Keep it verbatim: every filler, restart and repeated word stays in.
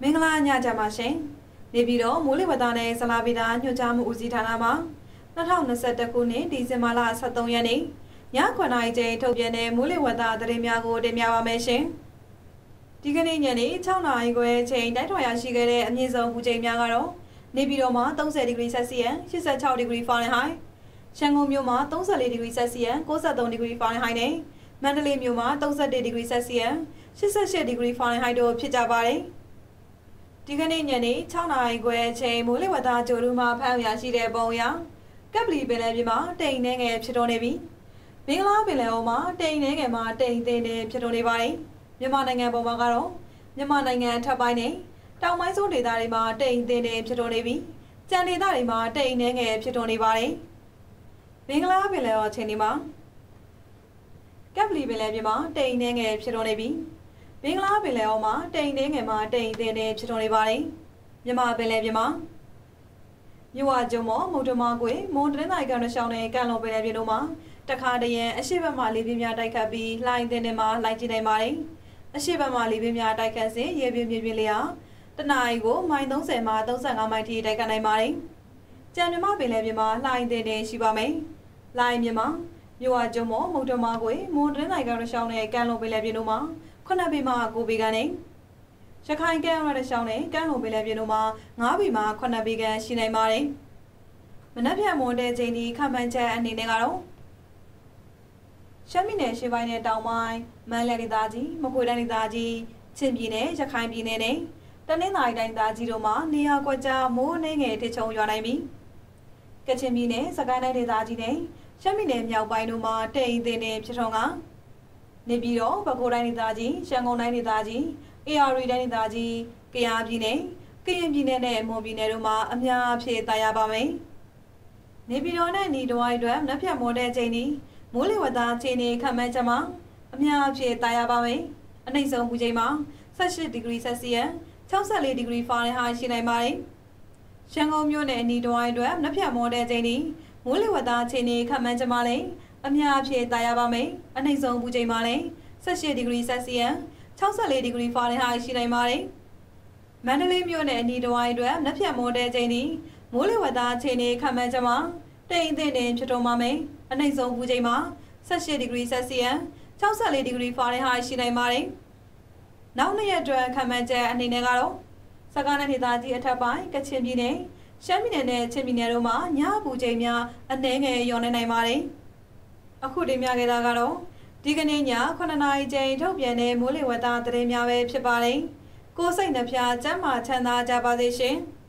မင်္ဂလာညချမ်းပါရှင်နေပြည်တော်မိုးလေဝသနဲ့ဇလာဗီတာညွှန်ကြားမှုဦးစီးဌာနမှ၂၀၂၁ခုနှစ်ဒီဇင်ဘာလ၁၃ရက်နေ့ညခွန်နာရီချိန်ထုတ်ပြန်တဲ့မိုးလေဝသသတင်းများကိုတင်ပြပါမယ်ရှင်ဒီကနေ့ညနေ၆နာရီခွဲချိန်တိုင်းထွာရရှိခဲ့တဲ့အမြင့်ဆုံးပူချိန်များကတော့နေပြည်တော်မှာ၃၀ဒီဂရီဆက်စီယန်၈၆ဒီဂရီဖာရင်ဟိုက်ရှမ်းကုန်မြို့မှာ၃၄ဒီဂရီဆက်စီယန်၉၃ဒီဂရီဖာရင်ဟိုက်နဲ့မန္တလေးမြို့မှာ၃၁ဒီဂရီဆက်စီယန်၈၈ဒီဂရီဖာရင်ဟိုက်တို့ဖြစ်ကြပါတယ်ဒီကနေ့ညနေ၆နာရီခွဲချိန်မိုးလေဝသကြိုးရူမှာဖမ်းရရှိတဲ့ပုံရကပ်ပလီပင်လယ်ပြင်မှာတိမ်နှဲငယ်ဖြစ်တော်နေပြီးမင်္ဂလာပင်လယ်အော်မှာတိမ်နှဲငယ်မှာတိမ်သိမ်းနေဖြစ်တော်နေပါတယ်မြန်မာနိုင်ငံပေါ်မှာကတော့မြန်မာနိုင်ငံထပ်ပိုင်းနဲ့တောင်ပိုင်းစုဒေသတွေမှာတိမ်သိမ်းနေဖြစ်တော်နေပြီးကြံဒေသတွေမှာတိမ်နှဲငယ်ဖြစ်တော်နေပါတယ်မင်္ဂလာပင်လယ်အော်အချိန်ဒီမှာကပ်ပလီပင်လယ်ပြင်မှာတိမ်နှဲငယ်ဖြစ်တော်နေပြီးမင်္ဂလာပင်လယ်အော်မှာတိမ်နှဲငယ်မှာတိမ်သိမ်းနေဖြစ်တော်နေပါတယ်မြန်မာပင်လယ်ပြင်မှာမြဝကျုံမော်မုတ်တမကွေမွန်တရနိုင်ကန်ရှောင်းတဲ့ကန်လုံပင်လယ်ပြင်တို့မှာတခါတရံအရှိဘက်မှလေပြင်းများတိုက်ခတ်ပြီးလှိုင်းတင်နေမှာလှိုင်းကျနေပါတယ်အရှိဘက်မှလေပြင်းများတိုက်ခတ်စဉ်ရေပြင်းပြင်းပြင်းလေးဟာတနအီကိုမိုင်၃၀မှ၃၅မိုင်ထိတိုက်ခတ်နိုင်ပါတယ်ကြံမြမပင်လယ်ပြင်မှာလှိုင်းတင်နေရှိပါမယ်လှိုင်းမြမမြဝကျုံမော်မုတ်တမကွေမွန်တရနိုင်ကန်ရှောင်းတဲ့ကန်လုံပင်လယ်ပြင်တို့မှာခုနှစ်ပေမှကိုပေကန်နေရခိုင်ကမ်းရတဲ့ရှောင်းနဲ့ကမ်းလုံပင်လယ်ပြင်တို့မှာငါးပေမှခုနှစ်ပေကန်ရှိနိုင်ပါတယ်မနက်ဖြန်မွန်တဲ့ချိန်ဒီခန့်မှန်းချက်အနေနဲ့ကတော့ရှမ်းပြည်နယ်ရှေ့ပိုင်းနဲ့တောင်ပိုင်းမန္တလေးဒေသကြီးမကွေးတိုင်းဒေသကြီးချင်းပြည်နယ်ရခိုင်ပြည်နယ်နဲ့တနင်္သာရီတိုင်းဒေသကြီးတို့မှာနေရာကွက်ကြားမိုးနှင်းငယ်ထချုံရွာနိုင်ပြီးကချင်ပြည်နယ်စကိုင်းတိုင်းဒေသကြီးနဲ့ရှမ်းပြည်နယ်မြောက်ပိုင်းတို့မှာတိမ်သိမ်းနေဖြစ်ထုံကနေပြည်တော်ပဲခူးတိုင်းဒေသကြီးရှမ်းကုန်တိုင်းဒေသကြီးအေအာရီတိုင်းဒေသကြီးကယားပြည်နယ်ကရင်ပြည်နယ်နဲ့မွန်ပြည်နယ်တို့မှာအများအပြားတာယာပါမယ်နေပြည်တော်နဲ့ညီတော်အတွက်မနက်ဖြန်မိုးတဲ့ချိန်นี้မိုးလေဝသအခြေအနေခန့်မှန်းချက်မှာအများအပြားတာယာပါမယ်အနှိမ့်ဆုံးပူချိန်မှာ၁၈ဒီဂရီဆက်စီယန်၆၄ဒီဂရီဖာရင်ဟိုက်ရှိနိုင်ပါတယ်ရှမ်းကုန်မြို့နယ်ညီတော်အတွက်မနက်ဖြန်မိုးတဲ့ချိန်นี้မိုးလေဝသအခြေအနေခန့်မှန်းချက်မှာလည်းအများအပြားတာယာပါမယ်အနှိမ့်ဆုံးပူချိန်မှာလည်း၁၈ဒီဂရီဆက်စီယန်၆၄ဒီဂရီဖာရင်ဟိုက်ရှိနိုင်ပါတယ်မန္တလေးမြို့နယ်အနီးတစ်ဝိုက်အတွက်မနက်ဖြန်မိုးတဲ့ချိန်นี้မိုးလေဝသအခြေအနေခန့်မှန်းချက်မှာတိမ်သိမ်းနေဖြစ်တော်မှာမယ်အနှိမ့်ဆုံးပူချိန်မှာ၁၈ဒီဂရီဆက်စီယန်၆၄ဒီဂရီဖာရင်ဟိုက်ရှိနိုင်ပါတယ်နောက်နှစ်ရက်အတွက်ခန့်မှန်းချက်အနေနဲ့ကတော့စကိုင်းတိုင်းဒေသကြီးအထက်ပိုင်းကချင်ပြည်နယ်ရှမ်းပြည်နယ်နဲ့ချင်းပြည်နယ်တို့မှာညပူချိန်များအနည်းငယ်လျော့နေနိုင်ပါတယ်အခုတင်ပြခဲ့တာကတော့ဒီကနေ့ညခုနှစ်နာရီချိန်ထုတ်ပြန်တဲ့မိုးလေဝသသတင်းများပဲဖြစ်ပါတယ်ကိုယ်စိတ်နှဖျားကျန်းမာချမ်းသာကြပါစေရှင်